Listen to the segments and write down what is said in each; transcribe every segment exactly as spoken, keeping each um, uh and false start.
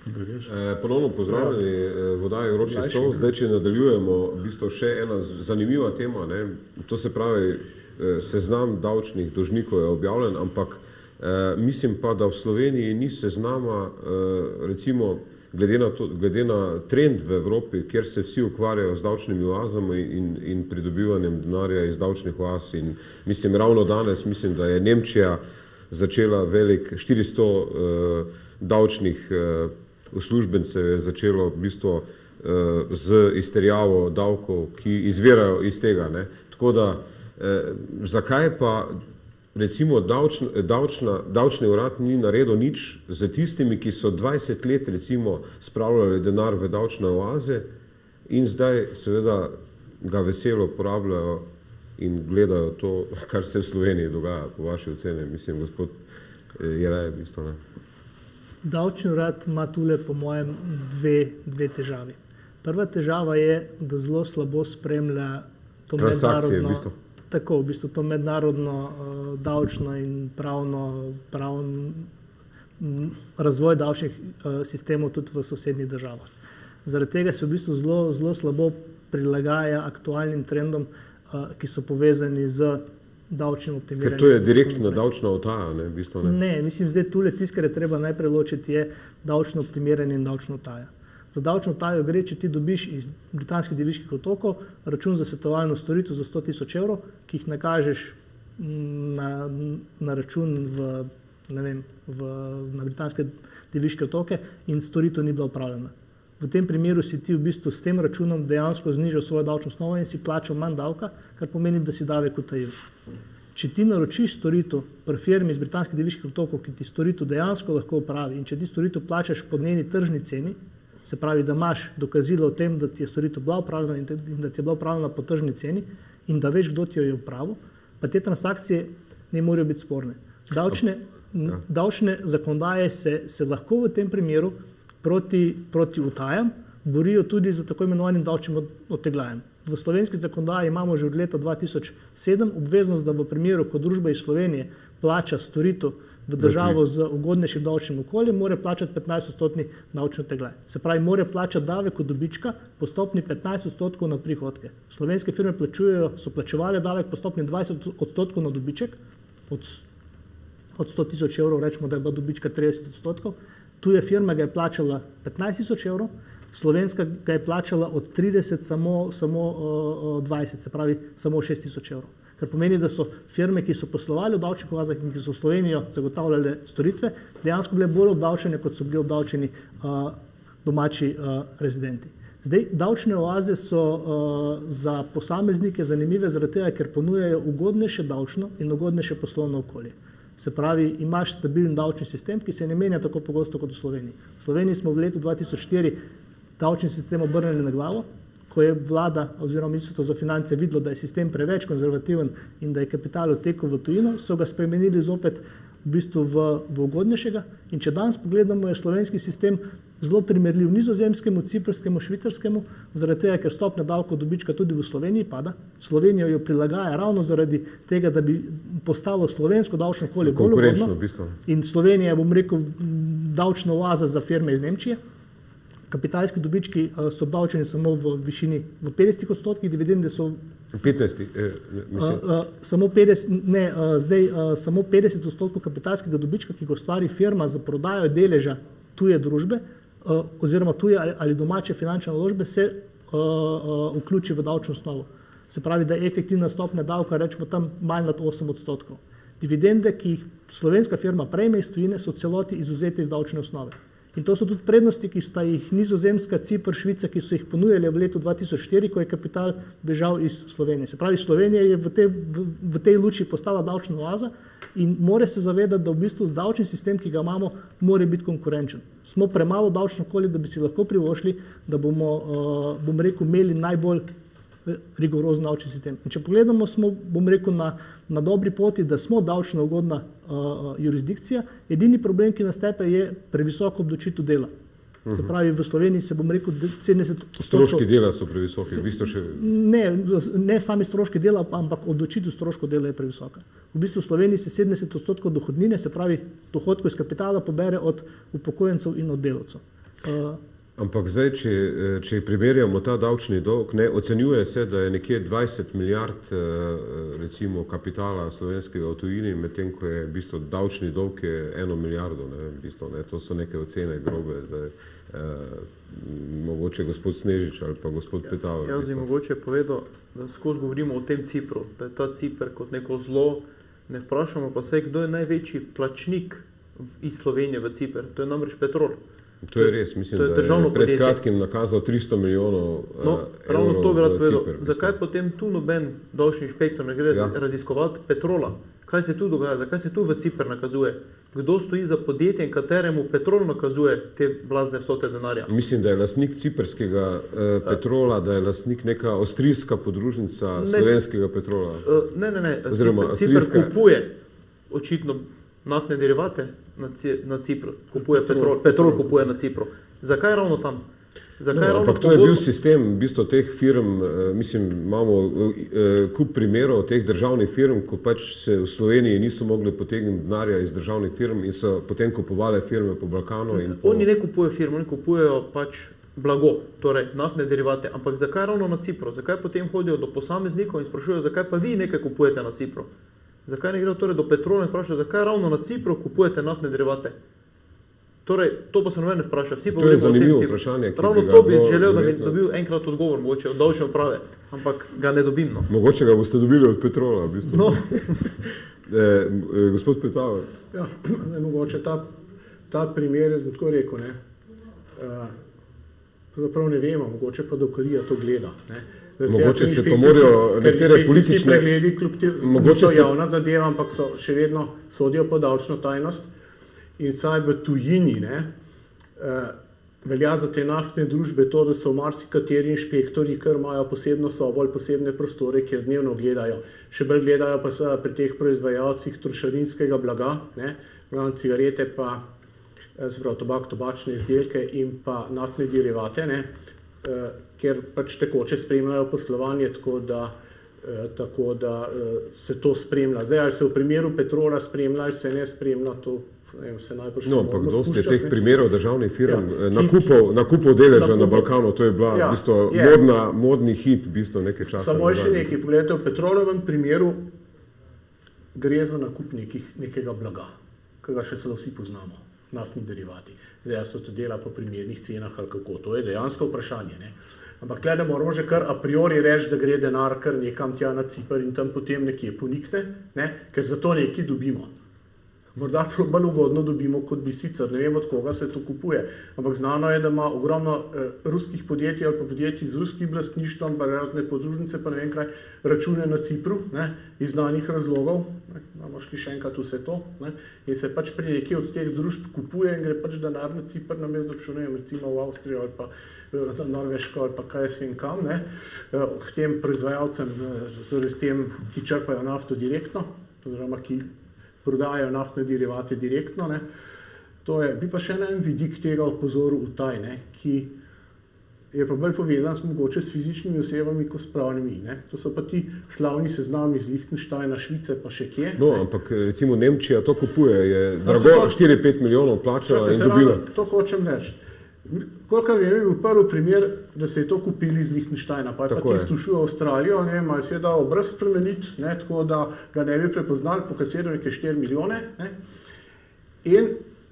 E, ponovno pozdravljeni, ja. Voda je vroči stol. Zdaj, če nadaljujemo, v bistvu še ena zanimiva tema, ne? To se pravi, seznam davčnih dolžnikov je objavljen, ampak eh, mislim pa, da v Sloveniji ni seznama, eh, recimo, glede na, to, glede na trend v Evropi, kjer se vsi ukvarjajo z davčnimi oazami in, in pridobivanjem denarja iz davčnih oaz. In mislim, ravno danes, mislim, da je Nemčija začela velik štiristo eh, davčnih eh, uslužbencev je začelo v bistvu eh, z izterjavo davkov, ki izvirajo iz tega. Ne? Tako da, eh, zakaj pa recimo davčna, davčna, davčni urad ni naredil nič z tistimi, ki so dvajset let recimo spravljali denar v davčne oaze in zdaj seveda ga veselo porabljajo in gledajo to, kar se v Sloveniji dogaja, po vaši oceni, mislim, gospod Jeraj, v bistvu, ne. Davčni urad ima tule po mojem dve, dve težavi. Prva težava je, da zelo slabo spremlja to mednarodno, v bistvu. Tako, v bistvu to mednarodno uh, davčno in pravno, pravno m, razvoj davčnih uh, sistemov tudi v sosednjih državah. Zaradi tega se v bistvu zelo, zelo slabo prilagaja aktualnim trendom, uh, ki so povezani z davčnim optimiranjem. Ker to je direktna davčna utaja, ne? V bistvu, ne? Ne, mislim, zdaj tule tisto, kar je treba najprej ločiti, je davčno optimiranje in davčna utaja. Za davčno utajo gre, če ti dobiš iz Britanskih Deviških otokov račun za svetovalno storitev za sto tisoč evrov, ki jih nakažeš na, na račun v, ne vem, v, na Britanske Deviške otoke in storitev ni bila upravljena. V tem primeru si ti v bistvu s tem računom dejansko znižal svojo davčno osnovo in si plačal manj davka, kar pomeni, da si davek utajil. Če ti naročiš storitev pri firmi iz Britanskih Deviških otokov, ki ti storitev dejansko lahko upravi in če ti storitev plačaš po njeni tržni ceni, se pravi, da imaš dokazilo o tem, da ti je storitev bila upravljena in, te, in da ti je bila upravljena po tržni ceni in da veš, kdo ti jo je upravil, pa te transakcije ne morejo biti sporne. Davčne, ja. davčne zakonodaje se, se lahko v tem primeru proti, proti utajam borijo tudi za tako imenovanim davčnim odtegljajem. V slovenski zakonodaji imamo že od leta dva tisoč sedem obveznost, da v primeru, ko družba iz Slovenije plača storitev v državo z ugodnejšim davčnim okoljem, mora plačati petnajst odstotni davčni odtegljaj. Se pravi, mora plačati davek od dobička po stopni petnajst odstotkov na prihodke. Slovenske firme plačujejo, so plačevale davek po stopni dvajset odstotkov na dobiček, od, od sto tisoč evrov, rečemo, da je bila dobička trideset odstotkov, tuje firma ga je plačala petnajst tisoč evrov, slovenska ga je plačala od trideset samo, samo uh, dvajset, se pravi samo šest tisoč evrov. Kar pomeni, da so firme, ki so poslovali v davčnih oazah in ki so v Slovenijo zagotavljale storitve, dejansko bile bolj obdavčene, kot so bili obdavčeni uh, domači uh, rezidenti. Zdaj, davčne oaze so uh, za posameznike zanimive zaradi tega, ker ponujajo ugodnejše davčno in ugodnejše poslovno okolje. Se pravi, imaš stabilen davčni sistem, ki se ne menja tako pogosto kot v Sloveniji. V Sloveniji smo v letu dva tisoč štiri davčni sistem obrnili na glavo, ko je vlada oziroma Ministrstvo za finance videlo, da je sistem preveč konzervativen in da je kapital odtekel v tujino, so ga spremenili zopet v bistvu v, v ugodnejšega. In če danes pogledamo, je slovenski sistem zelo primerljiv nizozemskemu, ciprskemu, švicarskemu, zaradi tega, ker stopnja davkov dobička tudi v Sloveniji pada. Slovenija jo prilagaja ravno zaradi tega, da bi postalo slovensko davčno okolje bolj ugodno. V bistvu. In Slovenija je, bom rekel, davčna oaza za firme iz Nemčije. Kapitalski dobički uh, so obdavčeni samo v višini v petdeset odstotkih, dividende so petnajst, eh, mislim. Uh, uh, samo petdeset, ne, uh, zdaj uh, samo petdeset odstotkov kapitalskega dobička, ki ga ustvari firma za prodajo deleža tuje družbe uh, oziroma tuje ali, ali domače finančne naložbe se uh, uh, vključi v davčno osnovo. Se pravi, da je efektivna stopnja davka, rečemo tam malj nad osem odstotkov. Dividende, ki jih slovenska firma prejme iz tujine, so celoti izvzete iz davčne osnove. In to so tudi prednosti, ki sta jih Nizozemska, Cipr, Švica, ki so jih ponujali v letu dva tisoč štiri, ko je kapital bežal iz Slovenije. Se pravi, Slovenija je v, te, v, v tej luči postala davčna oaza in mora se zavedati, da v bistvu davčni sistem, ki ga imamo, mora biti konkurenčen. Smo premalo davčno okolje, da bi si lahko privošli, da bomo, uh, bom rekel, imeli najbolj rigorozen davčni sistem. In če pogledamo, smo, bom rekel, na, na dobri poti, da smo davčno ugodna uh, jurisdikcija. Edini problem, ki nastaja, je previsoko obdavčitev dela. Se pravi, v Sloveniji se, bom rekel, sedemdeset odstotkov... Stroški dela so previsoki, v bistvu še... Ne, ne sami stroški dela, ampak obdavčitev stroškov dela je previsoka. V bistvu v Sloveniji se sedemdeset odstotkov dohodnine, se pravi, dohodkov iz kapitala pobere od upokojencev in od delavcev. Uh, Ampak zdaj, če, če primerjamo ta davčni dolg, ne, ocenjuje se, da je nekje dvajset milijard recimo kapitala slovenskega v tujini, medtem ko je v bistvu davčni dolg je eno milijardo. Ne, v bistvu, ne, to so neke ocene grobe. Zdaj, eh, mogoče gospod Snežič ali pa gospod Petava. Jaz bi mogoče povedal, da skozi govorimo o tem Cipru, da je ta Cipr kot neko zlo, ne vprašamo pa se, kdo je največji plačnik iz Slovenije v Cipr. To je namreč Petrol. To je res, mislim, je da je pred kratkim nakazal tristo milijonov no, ravno to bi rad povedal. Cipr, zakaj potem tu noben davčni inšpektor ne gre ja. raziskovati Petrola? Kaj se tu dogaja? Zakaj se tu v Cipr nakazuje? Kdo stoji za podjetjem, kateremu Petrol nakazuje te blazne vsote denarja? Mislim, da je lastnik ciprskega eh, Petrola, da je lastnik neka avstrijska podružnica ne, slovenskega Petrola. Uh, ne, ne, ne. Oziroma, Cipr avstrijska... kupuje očitno naftne derivate na, na Cipru. Kupuje Petrol, Petrol kupuje na Cipru. Zakaj ravno tam? Zakaj no, ravno ampak to je bil sistem v bistvu teh firm, mislim, imamo kup primerov teh državnih firm, ko pač se v Sloveniji niso mogli potegniti denarja iz državnih firm in so potem kupovali firme po Balkanu. In po... Oni ne kupujejo firme, oni kupujejo pač blago, torej naftne derivate. Ampak zakaj ravno na Cipru? Zakaj potem hodijo do posameznikov in sprašujejo, zakaj pa vi nekaj kupujete na Cipru? Zakaj ne gredo torej do Petrola in vprašajo, zakaj ravno na Cipru kupujete naftne derivate? Torej, to pa se noben ne vpraša. Vsi to je zanimivo vprašanje. Ravno to bi želel, da bi dobil enkrat odgovor, mogoče od davčne uprave, ampak ga ne dobim. No. Mogoče ga boste dobili od Petrola, v bistvu. No. eh, gospod Petava. Ja, ne, mogoče ta, ta primer, jaz bi tako rekel, ne, pravzaprav ne vemo, mogoče pa Dokarija to gleda. Ne. Mogoče se pa morajo nekatere politične... pregledi, kljub te, niso se... javna zadeva, ampak so še vedno sodijo pod davčno tajnost. In saj v tujini ne, eh, velja za te naftne družbe to, da so marsikateri inšpektori, ker imajo posebno sobo ali posebne prostore, kjer dnevno gledajo. Še bolj gledajo pa se pri teh proizvajalcih trošarinskega blaga, ne, cigarete pa, se pravi, tobak, tobačne izdelke in pa naftne derivate, ne, eh, ker pač tekoče spremljajo poslovanje, tako da, eh, tako da eh, se to spremlja. Zdaj, ali se v primeru Petrola spremlja, ali se ne spremlja, to ne vem, se najbolj no, ampak dosti je teh primerov državnih firm, ja, nakupov, nakupov deleža nakupov, na Balkanu, to je bila ja, v bistvu je, modna, modni hit v bistvu nekaj časa. Samo še nekaj, pogledajte, v Petrolovem primeru gre za nakup nekih, nekega blaga, ki ga še celo vsi poznamo, naftni derivati. Zdaj so to dela po primernih cenah ali kako, to je dejansko vprašanje. Ne? Ampak tle ne moramo že kar a priori reči, da gre denar kar nekam tja na Cipr in tam potem nekje ponikne, ne? Ker za to nekaj dobimo. Morda celo bolj ugodno dobimo, kot bi sicer, ne vem, od koga se to kupuje. Ampak znano je, da ima ogromno eh, ruskih podjetij ali pa podjetij z ruskim lastništvom, pa razne podružnice, pa ne vem kaj, račune na Cipru, ne, iz znanih razlogov, ne, imamo šli še enkrat vse to, ne, in se pač pri nekaj od teh družb kupuje in gre pač denar na Cipr, namesto da bi šel, ne vem, recimo v Avstrijo ali pa eh, na Norveško ali pa kaj jaz vem kam, ne, eh, k tem proizvajalcem, eh, tem, ki črpajo nafto direktno, oziroma ki prodajajo naftne derivate direktno. Ne. To je, bi pa še en vidik tega opozoril v taj, ne, ki je pa bolj povezan s mogoče s fizičnimi osebami kot s pravnimi. Ne. To so pa ti slavni seznami iz Lichtensteina, Švice pa še kje. No, ne. Ampak recimo Nemčija to kupuje, je drago štiri pet milijonov plačala in dobila. Rado, to hočem reči. Kolikor vem, je bil prvi primer, da se je to kupili iz Lichtensteina, pa je tako pa tisto šel v Avstralijo, ne vem, ali se je dal obraz spremeniti, ne, tako da ga ne bi prepoznali, pokasiral nekaj štiri milijone. Ne. In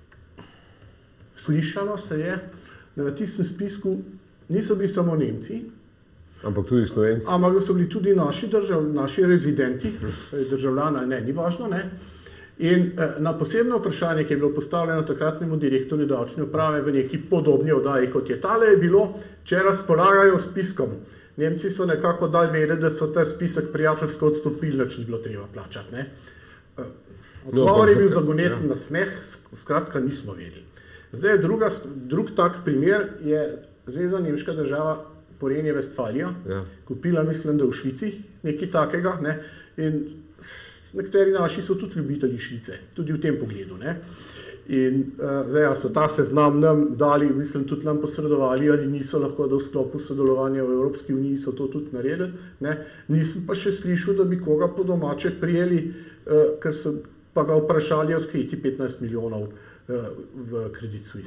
slišano se je, da na tistem spisku niso bili samo Nemci, ampak tudi Slovenci. Ampak da so bili tudi naši, držav, naši rezidenti, državljani, ne, ni važno, ne. In eh, na posebno vprašanje, ki je bilo postavljeno takratnemu direktorju davčne uprave v neki podobni oddaji, kot je tale, je bilo, če razpolagajo spiskom. Nemci so nekako dali vedeti, da so ta spisek prijateljsko odstopili, nič ni bilo treba plačati. Ne? Odgovor je bil zagoneten na smeh, skratka nismo vedeli. Zdaj druga, drug tak primer je Zvezna nemška država Porenje Vestfalija, ja. Kupila, mislim, da v Švici, nekaj takega, ne? In nekateri naši so tudi ljubitelji Švice, tudi v tem pogledu. Ne? In uh, zdaj so ta seznam nam dali, mislim, tudi nam posredovali, ali niso lahko, da v sklopu sodelovanja v Evropski uniji so to tudi naredili. Ne? Nisem pa še slišal, da bi koga po domače prijeli, uh, ker so pa ga vprašali, odkriti petnajst milijonov uh, v Credit Suisse.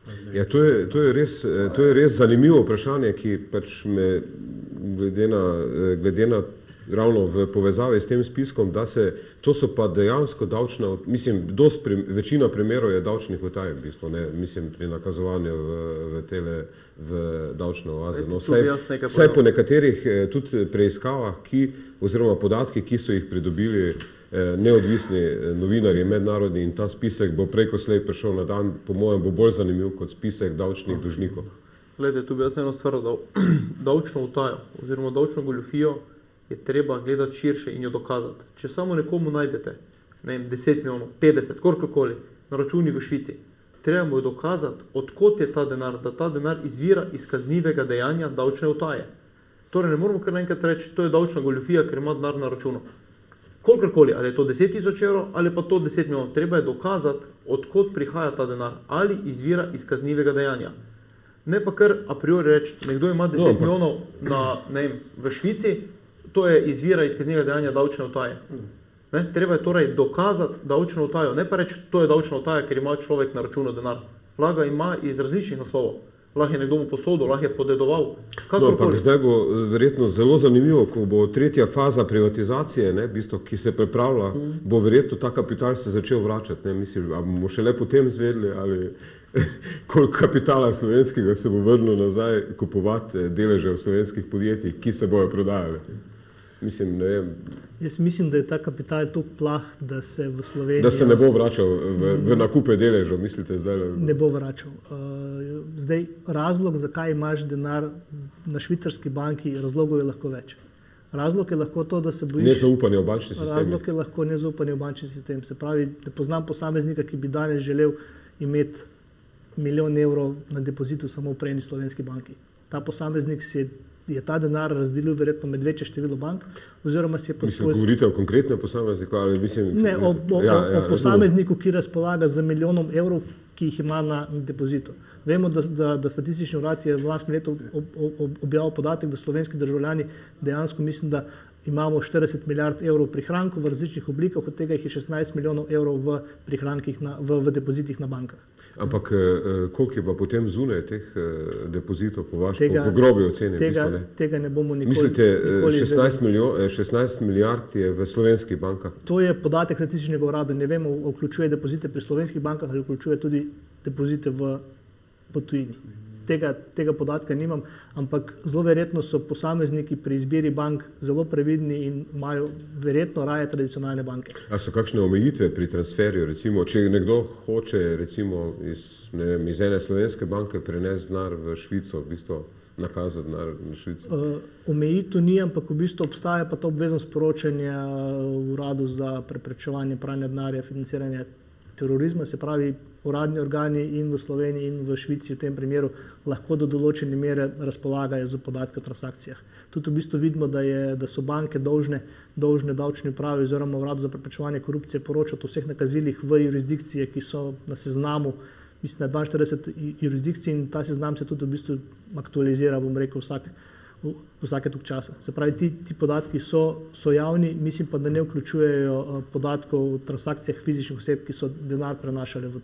Ja, to je, to je res, to je res zanimivo vprašanje, ki pač me glede na, glede na ravno v povezavi s tem spiskom, da se, to so pa dejansko davčna, mislim, dost pri, večina primerov je davčnih utaj, v bistvu, ne, mislim, pri nakazovanju v, v tele, v davčne oaze. No, vsaj, vsaj po nekaterih tudi preiskavah, ki, oziroma podatki, ki so jih pridobili neodvisni novinarji, mednarodni, in ta spisek bo preko slej prišel na dan, po mojem bo bolj zanimiv kot spisek davčnih dolžnikov. Gledajte, tu bi jaz eno stvar dal. Davčno utajo oziroma davčno goljufijo je treba gledati širše in jo dokazati. Če samo nekomu najdete, ne vem, deset milijonov, petdeset, kolikoli, na računi v Švici, treba mu dokazati, odkot je ta denar, da ta denar izvira iz kaznivega dejanja davčne utaje. Torej ne moramo kar naenkrat reči, to je davčna goljufija, ker ima denar na računu. Kolikoli, ali je to deset tisoč evrov ali pa to deset milijonov, treba je dokazati, odkot prihaja ta denar, ali izvira iz kaznivega dejanja. Ne pa kar a priori reči, nekdo ima deset no, milijonov na, ne vem, v Švici, to je izvira iz kaznivega dejanja davčne utaje. Ne? Treba je torej dokazati davčno utajo, ne pa reči, to je davčna utaja, ker ima človek na računu denar. Laga ima iz različnih naslovov. Lahko je nekdo mu posodil, lahko je podedoval. No, zdaj bo verjetno zelo zanimivo, ko bo tretja faza privatizacije, ne, bistvo, ki se pripravlja, mm. bo verjetno ta kapital se začel vračati. Ne, mislim, a bomo šele potem zvedli, ali koliko kapitala slovenskega se bo vrnilo nazaj kupovati deleže v slovenskih podjetjih, ki se bojo prodajali. Mislim, ne vem. Jaz mislim, da je ta kapital toliko plah, da se v Sloveniji... Da se ne bo vračal v, v nakupe deležev, mislite zdaj? Ne bo vračal. Zdaj, razlog, zakaj imaš denar na švicarski banki, razlogov je lahko več. Razlog je lahko to, da se bojiš... Nezaupanje v bančni sistem. Razlog je lahko nezaupanje v bančni sistem. Se pravi, da poznam posameznika, ki bi danes želel imeti milijon evrov na depozitu samo v prejni slovenski banki. Ta posameznik si je je ta denar razdelil verjetno med večje število bank, oziroma si je... Mislim, govorite o konkretnem posamezniku, ali mislim... Ne, o, o, ja, ja, o posamezniku, ki razpolaga z milijonom evrov, ki jih ima na depozitu. Vemo, da, da, da statistični urad je v lanskem letu ob, ob, objavil podatek, da slovenski državljani dejansko, mislim, da imamo štirideset milijard evrov prihrankov v različnih oblikah, od tega jih je šestnajst milijonov evrov v prihrankih na, v, v depozitih na bankah. Ampak koliko je pa potem zunaj teh depozitov po vaši, po, po grobi oceni? Tega, tega ne bomo nikoli... Mislite, šestnajst, milijon, šestnajst milijard je v slovenskih bankah? To je podatek statističnega urada. Ne vemo, vključuje depozite pri slovenskih bankah ali vključuje tudi depozite v, v tujini. Tega, tega podatka nimam, ampak zelo verjetno so posamezniki pri izbiri bank zelo previdni in imajo verjetno raje tradicionalne banke. A so kakšne omejitve pri transferju? Recimo, če nekdo hoče recimo iz, ne vem, iz ene slovenske banke prenesti denar v Švico, v bistvu nakazati denar v Švico? Uh, omejitev ni, ampak v bistvu obstaja pa to obveznost poročanja uradu za preprečevanje pranja denarja, financiranja terorizma, se pravi, uradni organi in v Sloveniji in v Švici v tem primeru lahko do določene mere razpolagajo z podatki o transakcijah. Tudi v bistvu vidimo, da, je, da so banke dolžne, dolžne davčni upravi oziroma uradu za preprečevanje korupcije poročati o vseh nakazilih v jurisdikcije, ki so na seznamu, mislim, na dvainštirideset jurisdikcij, in ta seznam se tudi v bistvu aktualizira, bom rekel, vsak, vsake tok časa. Se pravi, ti, ti podatki so, so javni, mislim pa, da ne vključujejo podatkov o transakcijah fizičnih oseb, ki so denar prenašali v,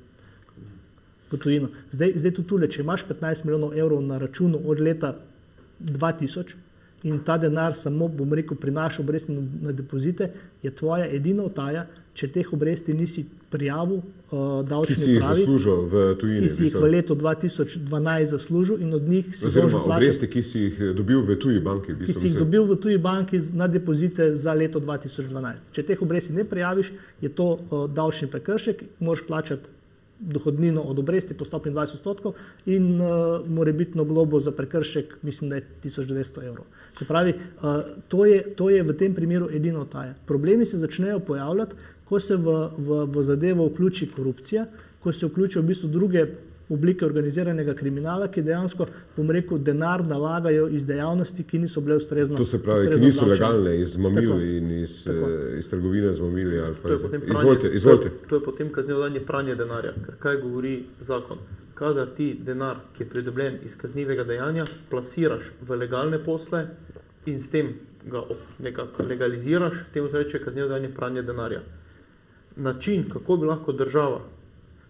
v tujino. Zdaj, zdaj tudi tule, če imaš petnajst milijonov evrov na računu od leta dva tisoč in ta denar samo, bom rekel, prinaša obresti na, na depozite, je tvoja edina utaja, če teh obresti nisi prijavil uh, davčni upravi. Ki si jih zaslužil v tujini. Ki si jih v letu dva tisoč dvanajst zaslužil in od njih si oziroma obresti, ki si jih dobil v tuji banki. Ki si jih dobil v tuji banki na depozite za leto dva tisoč dvanajst. Če teh obresti ne prijaviš, je to uh, davčni prekršek, moraš plačati dohodnino od obresti po stopnji dvajset odstotkov in uh, morebitno globo za prekršek, mislim, da je tisoč devetsto evrov. Se pravi, uh, to, je, to je v tem primeru edina utaja. Problemi se začnejo pojavljati, ko se v, v, v zadevo vključi korupcija, ko se vključijo v bistvu druge oblike organiziranega kriminala, ki dejansko, bom rekel, denar nalagajo iz dejavnosti, ki niso bile ustrezno. To se pravi, ki niso legalne, iz mamil in iz, iz trgovine z mamili. Ali pa iz... pranje, izvolite, izvolite. To, to je potem kaznivo dejanje pranja denarja, ker kaj govori zakon? Kadar ti denar, ki je pridobljen iz kaznivega dejanja, plasiraš v legalne posle in s tem ga nekako legaliziraš, temu se reče kaznivo dejanje pranja denarja. Način, kako bi lahko država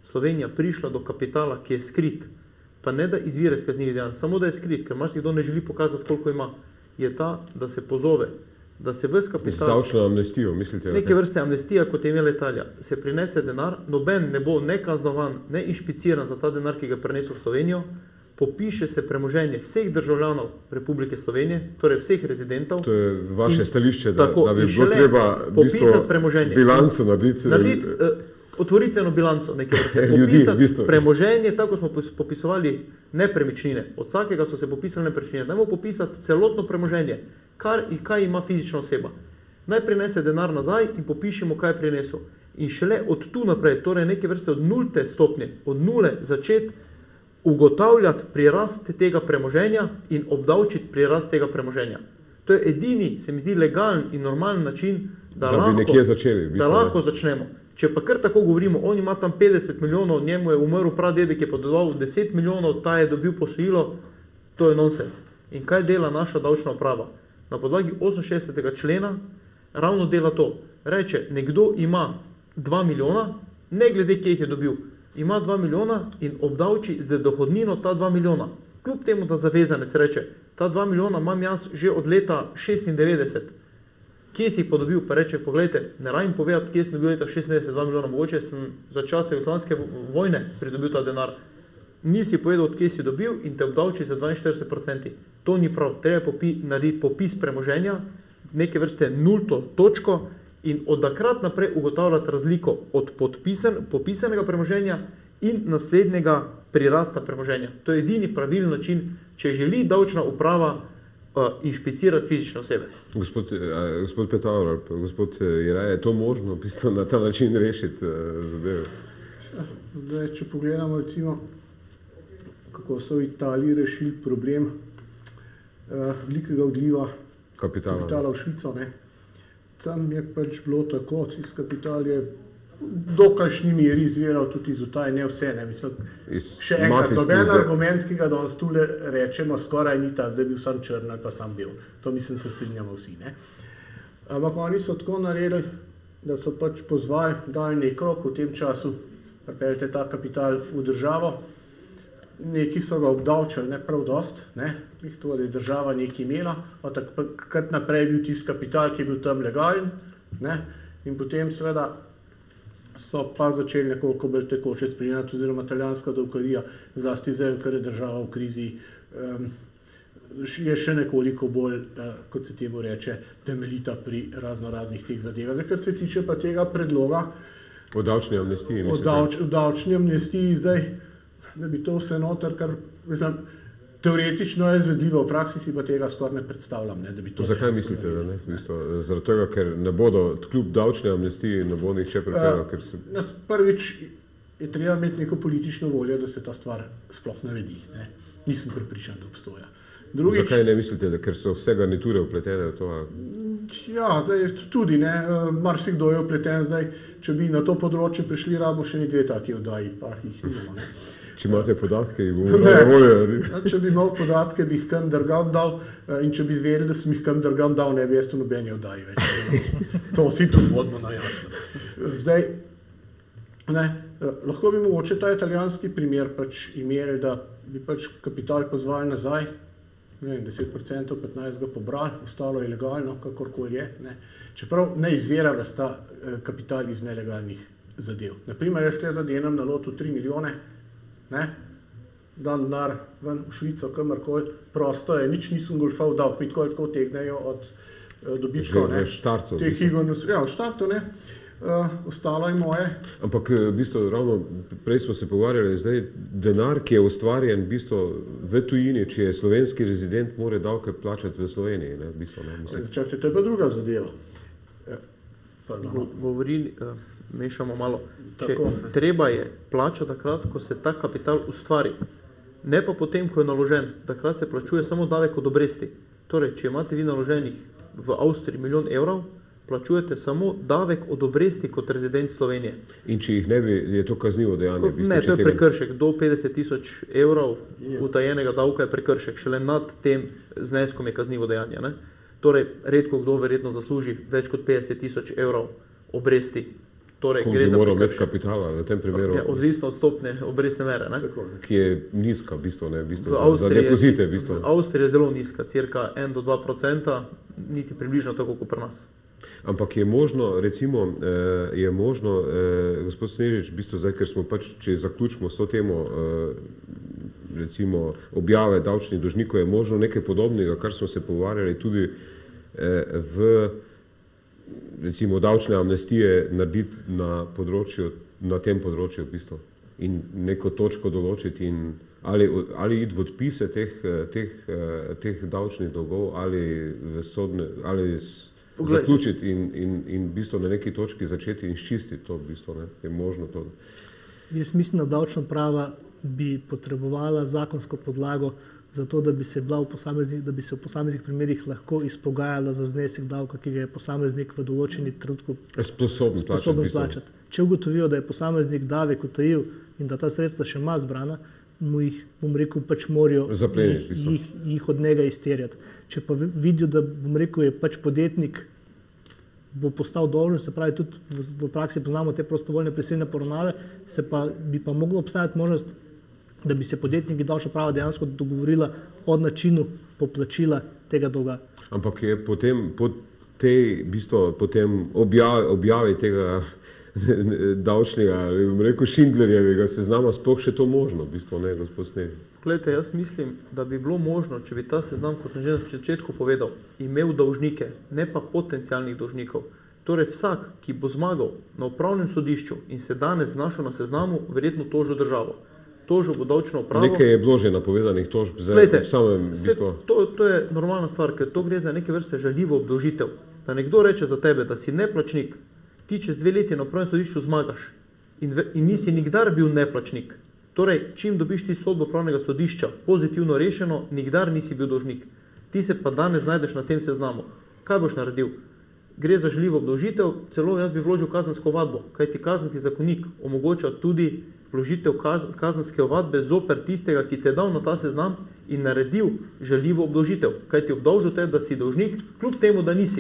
Slovenija prišla do kapitala, ki je skrit, pa ne da izvira iz kaznivih dejanj, samo da je skrit, ker marsikdo ne želi pokazati, koliko ima, je ta, da se pozove, da se ves Z kapital, davčno amnestijo, mislite? neke vrste amnestija, kot je imela Italija, se prinese denar, noben ne bo ne kaznovan, ne inšpiciran za ta denar, ki ga prenesel v Slovenijo, popiše se premoženje vseh državljanov Republike Slovenije, torej vseh rezidentov. To je vaše In stališče, da, tako, da bi in bilo šele treba v bistvu popisati premoženje. bilanco narediti. Narediti uh, otvoritveno bilanco neke vrste, Ljudi, v popisati bistvu. premoženje, tako smo pos- popisovali nepremičnine. Od vsakega so se popisali nepremičnine. Dajmo popisati celotno premoženje, kar in kaj ima fizična oseba. Naj prinese denar nazaj in popišemo, kaj je prinesel. In šele od tu naprej, torej neke vrste od nulte stopnje, od nule začeti ugotavljati prirast tega premoženja in obdavčiti prirast tega premoženja. To je edini, se mi zdi, legalen in normalen način, da, Da bi lahko, nekje začeli, v bistvu, da ne. lahko začnemo. Če pa kar tako govorimo, on ima tam petdeset milijonov, njemu je umrl pradedek, je podedoval deset milijonov, ta je dobil posojilo, to je nonsens. In kaj dela naša davčna uprava? Na podlagi oseminšestdesetega člena ravno dela to. Reče, nekdo ima dva milijona, ne glede, kje jih je dobil, ima dva milijona in obdavči z dohodnino ta dva milijona. Kljub temu, da zavezanec reče, ta dva milijona imam jaz že od leta šestindevetdeset. Kje si jih podobil, pa reče, pogledajte, ne rajim povedati, kje sem dobil leta šestindevetdeset dva milijona, mogoče sem za čase Jugoslavijske vojne pridobil ta denar. Nisi povedal, od kje si dobil in te obdavči za dvainštirideset procentov. To ni prav, treba popi, narediti popis premoženja, neke vrste nulto točko in od takrat naprej ugotavljati razliko od podpisan, popisanega premoženja in naslednjega prirasta premoženja. To je edini pravilen način, če želi davčna uprava uh, inšpicirati fizične osebe. Gospod, a, gospod Petavr ali pa gospod Jeraj, je to možno v bistvu na ta način rešiti uh, zadeve? Zdaj, če pogledamo, recimo, kako so v Italiji rešili problem uh, velikega odliva Kapitala. kapitala v Švico. Ne. Tam je pač bilo tako, tisti kapital je v dokajšnji meri izviral tudi iz utaje, ne vse. Ne. Mislim, Iz še enkrat, mafijskih noben de- argument, ki ga danes tule rečemo, skoraj ni tak, da je bil sam črn ali pa sam bil. To mislim, se strinjamo vsi. Ne. Ampak oni so tako naredili, da so pač pozvali, dali nek rok v tem času, pripeljite ta kapital v državo, neki so ga obdavčili, ne prav dost, ne, jih to, da je država nekaj imela, od takrat naprej je bil tisti kapital, ki je bil tam legalen, ne, in potem seveda so pa začeli nekoliko bolj tekoče spremljati, oziroma italijanska davkarija, zlasti zdaj, ker je država v krizi, um, je še nekoliko bolj, uh, kot se temu reče, temeljita pri razno raznih teh zadevah. Zdaj, kar se tiče pa tega predloga O davčni amnestiji, o, mislite? davč, o davčni amnestiji, zdaj, da bi to vse noter, kar mislim, teoretično je izvedljivo, v praksi si pa tega skoraj ne predstavljam. Ne, da bi to Zakaj dejansko mislite, da naredili. ne? V bistvu, zaradi tega, ker ne bodo, kljub davčni amnestiji, ne bo nihče pripeljal, Eh, ker se... Nas prvič je treba imeti neko politično voljo, da se ta stvar sploh naredi. Ne. Nisem prepričan, da obstoja. Drugič, Zakaj ne mislite, da ker so vse garniture vpletene v to? a- ja, zdaj tudi ne, eh, marsikdo je vpleten zdaj, če bi na to področje prišli, rabo še ni dve taki oddaji, pa jih nimamo. Ne. Če imate podatke, jih bomo Ne. na voljo naredili. Ja, če bi imel podatke, bi jih kam drugam dal, eh, in če bi izvedeli, da sem jih kam drugam dal, ne bi jaz to nobeni oddaji več. To vsi tu vodimo na jasno. Zdaj, ne, eh, lahko bi mogoče ta italijanski primer pač imeli, da bi pač kapital pozvali nazaj, ne vem, deset procentov, petnajst ga pobrali, ostalo je legalno, kakorkoli je. Ne. Čeprav ne izvira ves ta eh, kapital iz nelegalnih zadev. Naprimer, jaz le zadenem na lotu tri milijone, ne, dan denar ven v Švico, kamorkoli, prosto je, nič nisem golfal, da mi tako ali tako tegnejo od eh, dobičkov. Že ne. v štartu. v Teh bistvu. igor, ja, v štartu ne, uh, ostalo je moje. Ampak eh, v bistvu, ravno prej smo se pogovarjali, zdaj denar, ki je ustvarjen v bistvu v tujini, če je slovenski rezident, mora davke plačati v Sloveniji. Ne, v bistvu, ne, mislim. Čakajte, to je pa druga zadeva. Eh, Go, pardon. govorili, uh, mešamo malo. Če, Tako. treba je plačati takrat, ko se ta kapital ustvari, ne pa potem, ko je naložen. Takrat se plačuje samo davek od obresti. Torej, če imate vi naloženih v Avstriji milijon evrov, plačujete samo davek od obresti kot rezident Slovenije. In če jih ne bi, je to kaznivo dejanje. v bistvu, Ne, če to je tega- prekršek. Do petdeset tisoč evrov Ja. utajenega davka je prekršek. Šele nad tem zneskom je kaznivo dejanje. Ne? Torej, redko kdo verjetno zasluži več kot petdeset tisoč evrov obresti. Torej, Koliko gre bi za moral imeti prekršek. kapitala v tem primeru, Ja, odvisno od stopne obrestne mere. Ne? Tako, ne. ki je nizka, v bistvu, ne, v bistvu, V za, za Avstriji je- depozite. V bistvu. v Avstriji je zelo nizka, cirka en do dva odstotka, niti približno tako kot pri nas. Ampak je možno, recimo, eh, je možno, eh, gospod Snežič, v bistvu zdaj, ker smo pač, če zaključimo s to temo, eh, recimo objave davčnih dolžnikov, je možno nekaj podobnega, kar smo se pogovarjali tudi eh, v recimo davčne amnestije narediti na področju, na tem področju v bistvu in neko točko določiti in ali, ali iti v odpise teh, teh, teh davčnih dolgov ali v sodne, ali s, Poglej. zaključiti in, in, in v bistvu na neki točki začeti in izčistiti to, v bistvu, ne, je možno to. Jaz mislim, da davčna prava bi potrebovala zakonsko podlago za to, da bi se, bila v posameznih, da bi se v posameznih primerih lahko izpogajala za znesek davka, ki ga je posameznik v določeni trenutku Sposoben, sposoben plačati, plačati. Če ugotovijo, da je posameznik davek utajil in da ta sredstva še ima zbrana, mu jih, bom rekel, pač morajo Zapleniti, jih, v bistvu. jih, jih od njega izterjati. Če pa vi- vidijo, da, bom rekel, je pač podjetnik bo postal dolžen, se pravi, tudi v, v praksi poznamo te prostovoljne prisilne poravnave, se pa bi pa moglo obstajati možnost, da bi se podjetniki davčna prava dejansko dogovorila o načinu poplačila tega dolga. Ampak je potem po tej, v bistvu, potem objavi, objavi tega davčnega, ali bom rekel, Schindlerjevega seznama sploh še to možno, v bistvu, ne, gospod Snežič. Glejte, jaz mislim, da bi bilo možno, če bi ta seznam, kot sem že na začetku povedal, imel dolžnike, ne pa potencialnih dolžnikov. Torej vsak, ki bo zmagal na upravnem sodišču in se danes znašel na seznamu, verjetno tožil državo. Tožil bo davčno upravo. Nekaj je bilo že napovedanih tožb, zdaj Glejte, v samem Vse bistvu. to, to je normalna stvar, ker to gre za neke vrste žaljivo obdolžitev. Da nekdo reče za tebe, da si neplačnik, ti čez dve leti na upravnem sodišču zmagaš in, ve, in nisi nikdar bil neplačnik. Torej, čim dobiš ti sodbo upravnega sodišča pozitivno rešeno, nikdar nisi bil dolžnik. Ti se pa danes znajdeš na tem seznamu. Kaj boš naredil? Gre za žaljivo obdolžitev, celo jaz bi vložil kazensko ovadbo, kajti kazenski zakonik omogoča tudi vložitev kaz, kazenske ovadbe zoper tistega, ki te je dal na ta seznam in naredil žaljivo obdolžitev, kajti obdolžil te, da si dolžnik, kljub temu, da nisi.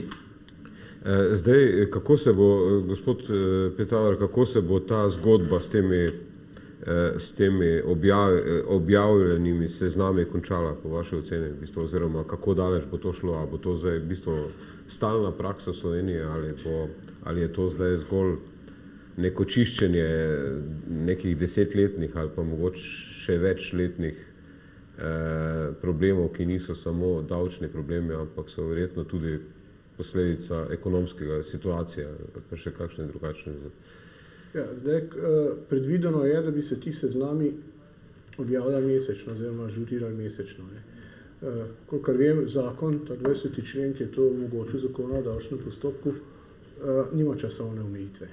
Zdaj, kako se bo, gospod Petavar, kako se bo ta zgodba s temi, s temi objav, objavljenimi seznami končala, po vaši oceni, v bistvu, oziroma kako daleč bo to šlo, ali bo to zdaj v bistvu stalna praksa v Sloveniji, ali, bo, ali je to zdaj zgolj neko čiščenje nekih desetletnih ali pa mogoče še večletnih eh, problemov, ki niso samo davčni problemi, ampak so verjetno tudi posledica ekonomskega situacije, pa še kakšne drugačne. Ja, zdaj, predvideno je, da bi se ti seznami objavljali mesečno, oziroma ažurirali mesečno. Ne. Kolikor vem, zakon, ta dvajseti člen, ki je to omogočil zakona o davčnem postopku, nima časovne omejitve.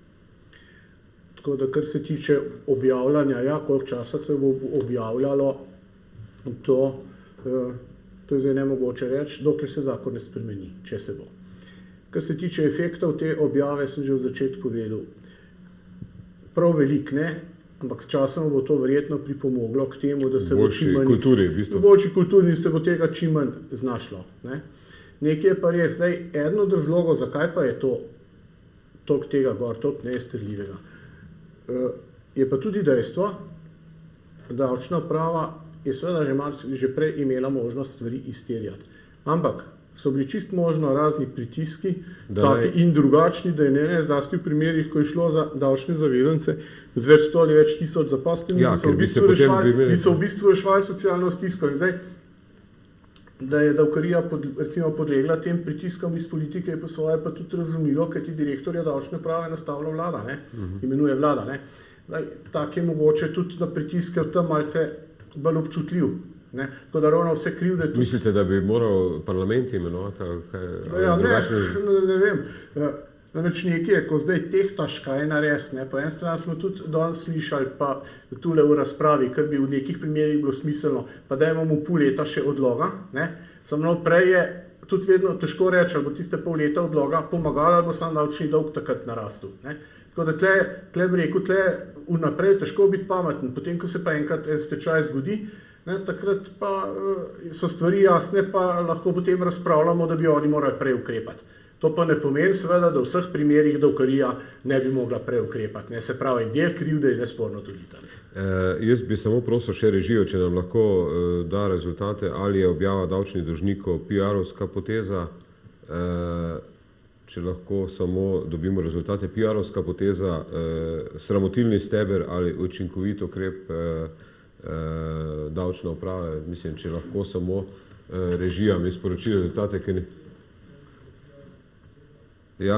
Tako da, kar se tiče objavljanja, ja, koliko časa se bo objavljalo, to, to je zdaj nemogoče reči, dokler se zakon ne spremeni, če se bo. Kar se tiče efektov te objave, sem že v začetku povedal, prav velik ne, ampak s časom bo to verjetno pripomoglo k temu, da se bo čim manj, kulturi, v bistvu. v boljši kulturi se bo tega čim manj znašlo. Ne. Nekaj je pa res, zdaj, eden od razlogov, zakaj pa je to toliko tega gor, toliko neizterljivega, je pa tudi dejstvo, da davčna uprava je seveda že, mal, že prej imela možnost stvari izterjati. Ampak so bili čist možno razni pritiski, taki in drugačni, da je ne, ne zlasti v primerih, ko je šlo za davčne zavezance, z več sto ali več tisoč zaposlenih, Ja, so v ker bi se bistvu potem reševali, bi imeli- so v bistvu reševali socialno stisko. In zdaj, da je davkarija pod, recimo podlegla tem pritiskom iz politike, je po svoje pa tudi razumljivo, ker ti direktorja davčne uprave nastavlja vlada, ne? Imenuje vlada. Ne? Zdaj, tak je mogoče tudi na pritiske v tem malce bolj občutljiv. Ne? Tako da ravno vse krivde tudi... Mislite, da bi moral parlament imenovati? Ali kaj, ali Ja, ne, drugačne... ne, ne vem. Namreč nekaj je, ko zdaj tehtaš, kaj je nares. Ne? Po eni strani smo tudi danes slišali, pa tule v razpravi, kar bi v nekih primerih bilo smiselno, pa dajmo mu pol leta še odloga. Ne? Samo prej je tudi vedno težko reči, ali bo tiste pol leta odloga pomagalo, ali bo sam davčni dolg takrat narastel. Ne? Tako da tle, tle bi rekel, tle vnaprej težko biti pameten. Potem, ko se pa enkrat en stečaj zgodi, ne, takrat pa so stvari jasne, pa lahko potem razpravljamo, da bi oni morali prej ukrepati. To pa ne pomeni seveda, da v vseh primerih davkarija ne bi mogla prej ukrepati. Ne? Se pravi, en del krivde je nesporno tudi tam. Uh, jaz bi samo prosil še režijo, če nam lahko uh, da rezultate, ali je objava davčnih dolžnikov P R-ovska poteza, uh, če lahko samo dobimo rezultate P R-ovska poteza, uh, sramotilni steber ali učinkovit ukrep uh, uh, davčne uprave. Mislim, če lahko samo uh, režija mi sporoči rezultate, ker ni. Ja.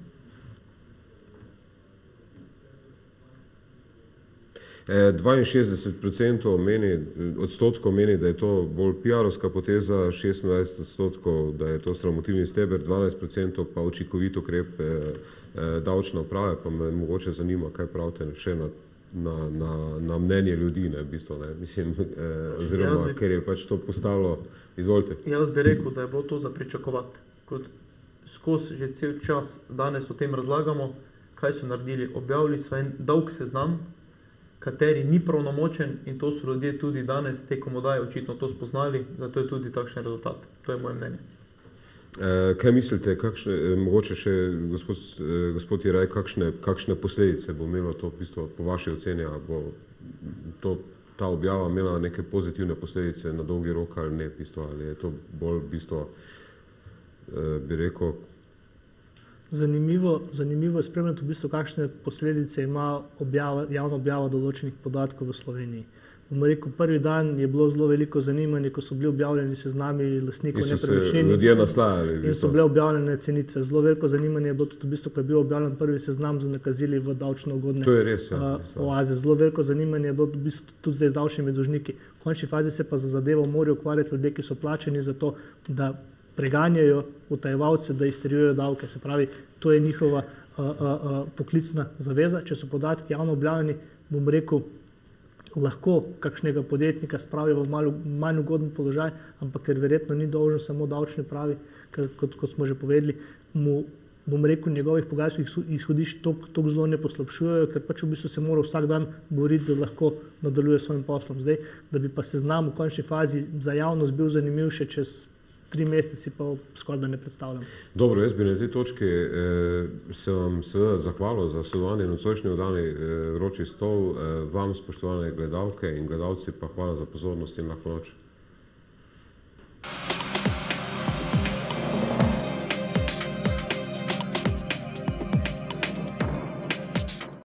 dvainšestdeset odstotkov meni, da je to bolj P R-ovska poteza, šestindvajset odstotkov, da je to sramotilni steber, dvanajst odstotkov pa učinkovit ukrep eh, davčne uprave, pa me mogoče zanima, kaj pravite še na, na, na, na mnenje ljudi, ne, v bistvu, ne, mislim, eh, oziroma, bi, ker je pač to postalo, izvolite. Jaz bi rekel, da je bilo to za pričakovati, kot skozi že cel čas danes o tem razlagamo, kaj so naredili, objavili so en dolg seznam, kateri ni pravnomočen in to so ljudje tudi danes tekom oddaje očitno to spoznali, zato je tudi takšen rezultat. To je moje mnenje. E, kaj mislite, kakšne, mogoče še gospod, gospod Jeraj, kakšne, kakšne posledice bo imelo to v bistvu, po vaši oceni, ali bo to, ta objava imela neke pozitivne posledice na dolgi rok ali ne, v bistvu, ali je to bolj v bistvu, e, bi rekel, Zanimivo, zanimivo je spremljati v bistvu, kakšne posledice ima objava, javna objava določenih podatkov v Sloveniji. Bom rekel, prvi dan je bilo zelo veliko zanimanje, ko so bili objavljeni seznami lastnikov nepremičnin in so bile objavljene cenitve. Zelo veliko zanimanje je bilo tudi v bistvu, ko je bil objavljen prvi seznam za nakazili v davčno ugodne res, ja, uh, oaze. Zelo veliko zanimanje je bilo v bistvu tudi zdaj z davčnimi dolžniki. V končni fazi se pa za zadevo morajo ukvarjati ljudje, ki so plačeni za to, da preganjajo utajevalce, da izterjujejo davke. Se pravi, to je njihova uh, uh, uh, poklicna zaveza. Če so podatki javno objavljeni, bom rekel, lahko kakšnega podjetnika spravijo v malo, manj ugoden položaj, ampak ker verjetno ni dolžen samo davčni pravi, ker kot, kot smo že povedali, mu, bom rekel, njegovih pogajalskih izhodišč toliko zelo ne poslabšujejo, ker pač v bistvu se mora vsak dan boriti, da lahko nadaljuje s svojim poslom. Zdaj, da bi pa seznam v končni fazi za javnost bil zanimiv še čez tri mesece, si pa skoraj da ne predstavljam. Dobro, jaz bi na tej točki eh, se vam seveda zahvalil za sodelovanje na nocojšnji oddaji eh, Vroči stol. Eh, vam, spoštovane gledalke in gledalci, pa hvala za pozornost in lahko noč.